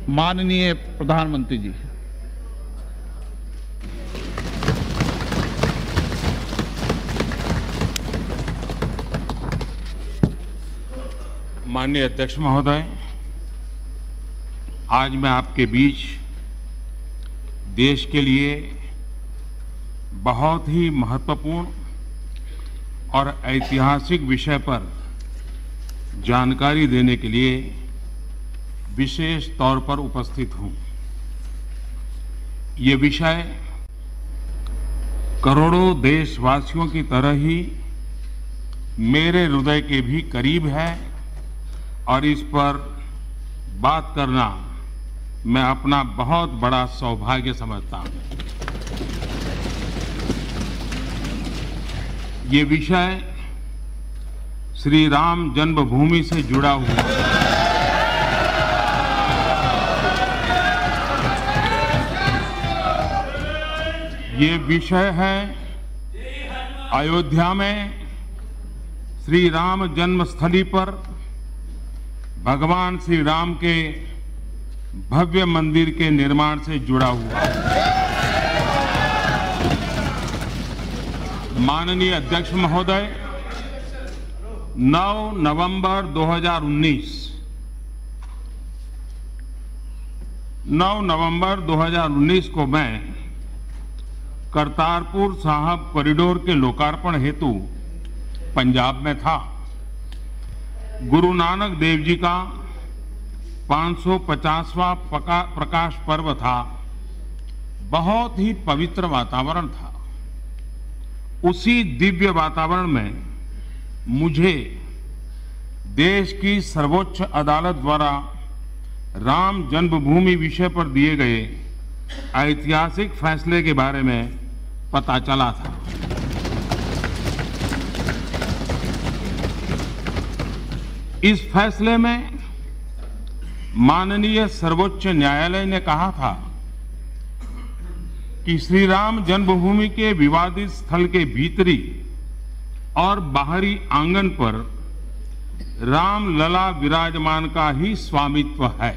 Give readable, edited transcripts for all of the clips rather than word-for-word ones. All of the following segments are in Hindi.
माननीय प्रधानमंत्री जी। माननीय अध्यक्ष महोदय, आज मैं आपके बीच देश के लिए बहुत ही महत्वपूर्ण और ऐतिहासिक विषय पर जानकारी देने के लिए विशेष तौर पर उपस्थित हूं। ये विषय करोड़ों देशवासियों की तरह ही मेरे हृदय के भी करीब है और इस पर बात करना मैं अपना बहुत बड़ा सौभाग्य समझता हूं। ये विषय श्री राम जन्मभूमि से जुड़ा हुआ है। ये विषय है अयोध्या में श्री राम जन्मस्थली पर भगवान श्री राम के भव्य मंदिर के निर्माण से जुड़ा हुआ है। माननीय अध्यक्ष महोदय, 9 नवंबर 2019 को मैं करतारपुर साहिब कॉरिडोर के लोकार्पण हेतु पंजाब में था। गुरु नानक देव जी का 550वां प्रकाश पर्व था। बहुत ही पवित्र वातावरण था। उसी दिव्य वातावरण में मुझे देश की सर्वोच्च अदालत द्वारा राम जन्मभूमि विषय पर दिए गए ऐतिहासिक फैसले के बारे में पता चला था। इस फैसले में माननीय सर्वोच्च न्यायालय ने कहा था कि श्री राम जन्मभूमि के विवादित स्थल के भीतरी और बाहरी आंगन पर राम लला विराजमान का ही स्वामित्व है।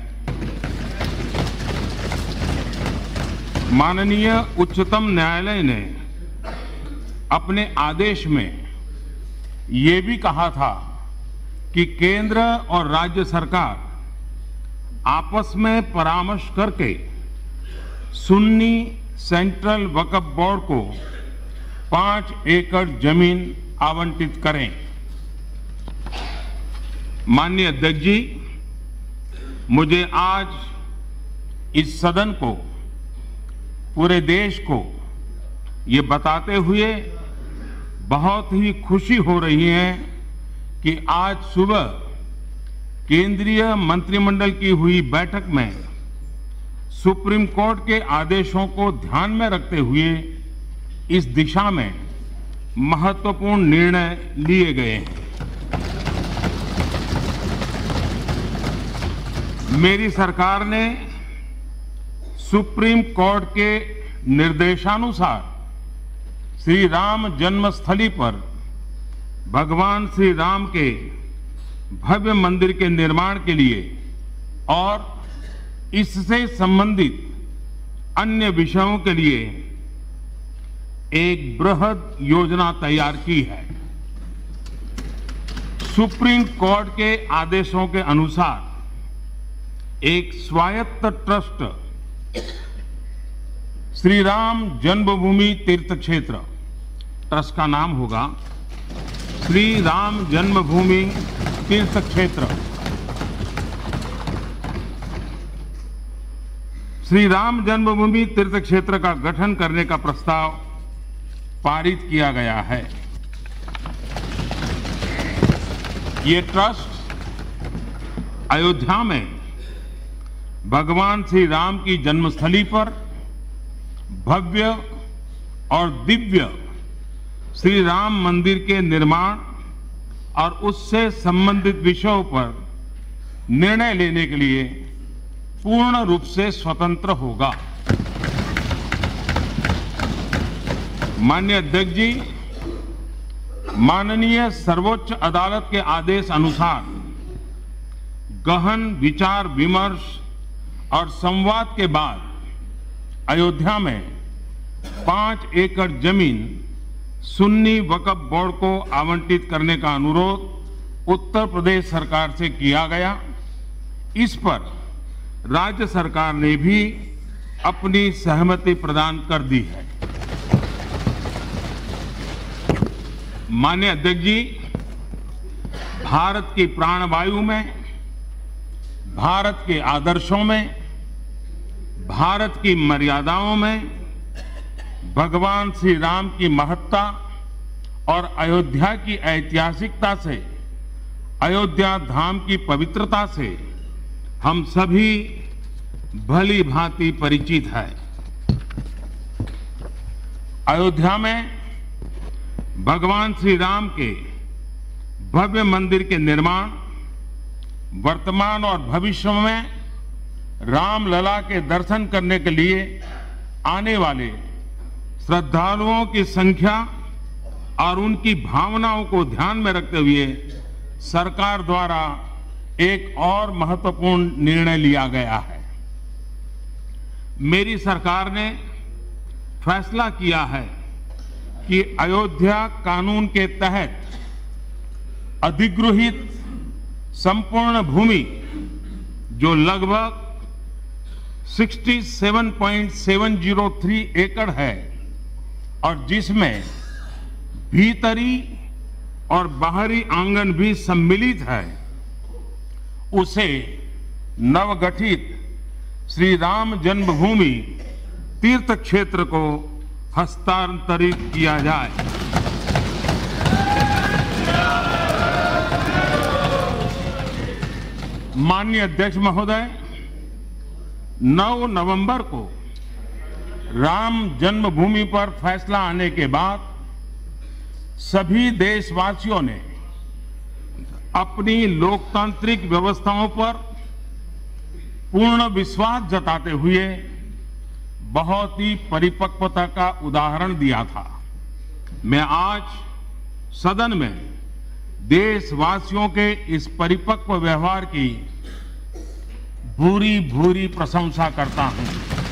माननीय उच्चतम न्यायालय ने अपने आदेश में ये भी कहा था कि केंद्र और राज्य सरकार आपस में परामर्श करके सुन्नी सेंट्रल वक्फ बोर्ड को 5 एकड़ जमीन आवंटित करें। माननीय अध्यक्ष जी, मुझे आज इस सदन को, पूरे देश को ये बताते हुए बहुत ही खुशी हो रही है कि आज सुबह केंद्रीय मंत्रिमंडल की हुई बैठक में सुप्रीम कोर्ट के आदेशों को ध्यान में रखते हुए इस दिशा में महत्वपूर्ण निर्णय लिए गए हैं। मेरी सरकार ने सुप्रीम कोर्ट के निर्देशानुसार श्री राम जन्मस्थली पर भगवान श्री राम के भव्य मंदिर के निर्माण के लिए और इससे संबंधित अन्य विषयों के लिए एक बृहद योजना तैयार की है। सुप्रीम कोर्ट के आदेशों के अनुसार एक स्वायत्त ट्रस्ट श्री राम जन्मभूमि तीर्थ क्षेत्र, ट्रस्ट का नाम होगा श्री राम जन्मभूमि तीर्थ क्षेत्र, श्री राम जन्मभूमि तीर्थ क्षेत्र का गठन करने का प्रस्ताव पारित किया गया है। ये ट्रस्ट अयोध्या में भगवान श्री राम की जन्मस्थली पर भव्य और दिव्य श्री राम मंदिर के निर्माण और उससे संबंधित विषयों पर निर्णय लेने के लिए पूर्ण रूप से स्वतंत्र होगा। माननीय अध्यक्ष जी, माननीय सर्वोच्च अदालत के आदेश अनुसार गहन विचार विमर्श और संवाद के बाद अयोध्या में 5 एकड़ जमीन सुन्नी वक्फ बोर्ड को आवंटित करने का अनुरोध उत्तर प्रदेश सरकार से किया गया। इस पर राज्य सरकार ने भी अपनी सहमति प्रदान कर दी है। माननीय अध्यक्ष जी, भारत की प्राणवायु में, भारत के आदर्शों में, भारत की मर्यादाओं में भगवान श्री राम की महत्ता और अयोध्या की ऐतिहासिकता से, अयोध्या धाम की पवित्रता से हम सभी भली भांति परिचित है। अयोध्या में भगवान श्री राम के भव्य मंदिर के निर्माण, वर्तमान और भविष्य में रामलला के दर्शन करने के लिए आने वाले श्रद्धालुओं की संख्या और उनकी भावनाओं को ध्यान में रखते हुए सरकार द्वारा एक और महत्वपूर्ण निर्णय लिया गया है। मेरी सरकार ने फैसला किया है कि अयोध्या कानून के तहत अधिगृहित संपूर्ण भूमि जो लगभग 67.703 एकड़ है और जिसमें भीतरी और बाहरी आंगन भी सम्मिलित है, उसे नवगठित श्री राम जन्मभूमि तीर्थ क्षेत्र को हस्तांतरित किया जाए। माननीय अध्यक्ष महोदय, 9 नवंबर को राम जन्मभूमि पर फैसला आने के बाद सभी देशवासियों ने अपनी लोकतांत्रिक व्यवस्थाओं पर पूर्ण विश्वास जताते हुए बहुत ही परिपक्वता का उदाहरण दिया था। मैं आज सदन में देशवासियों के इस परिपक्व व्यवहार की भूरी भूरी प्रशंसा करता हूं।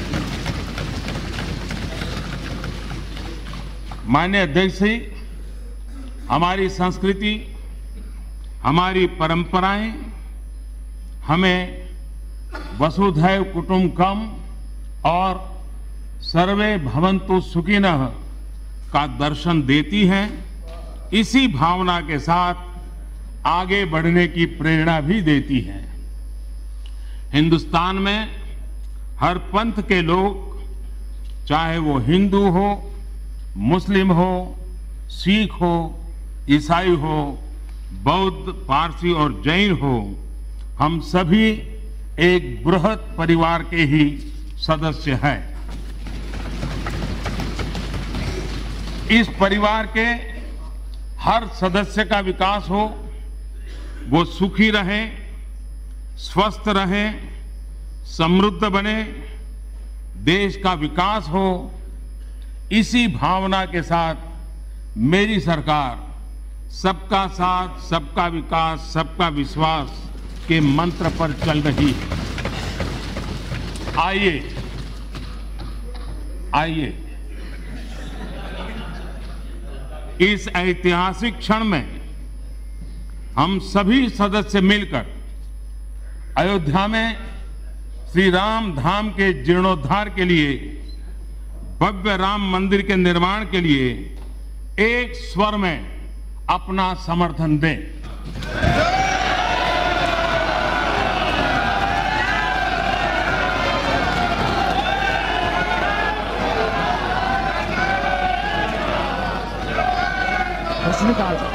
माननीय अध्यक्ष जी, हमारी संस्कृति, हमारी परंपराएं हमें वसुधैव कुटुंबकम और सर्वे भवन्तु सुखिनः का दर्शन देती हैं। इसी भावना के साथ आगे बढ़ने की प्रेरणा भी देती है। हिंदुस्तान में हर पंथ के लोग, चाहे वो हिंदू हो, मुस्लिम हो, सिख हो, ईसाई हो, बौद्ध, पारसी और जैन हो, हम सभी एक बृहत परिवार के ही सदस्य हैं। इस परिवार के हर सदस्य का विकास हो, वो सुखी रहे, स्वस्थ रहे, समृद्ध बने, देश का विकास हो, इसी भावना के साथ मेरी सरकार सबका साथ, सबका विकास, सबका विश्वास के मंत्र पर चल रही है। आइए इस ऐतिहासिक क्षण में हम सभी सदस्य मिलकर अयोध्या में श्री राम धाम के जीर्णोद्धार के लिए, भव्य राम मंदिर के निर्माण के लिए एक स्वर में अपना समर्थन दें। प्रश्नकाल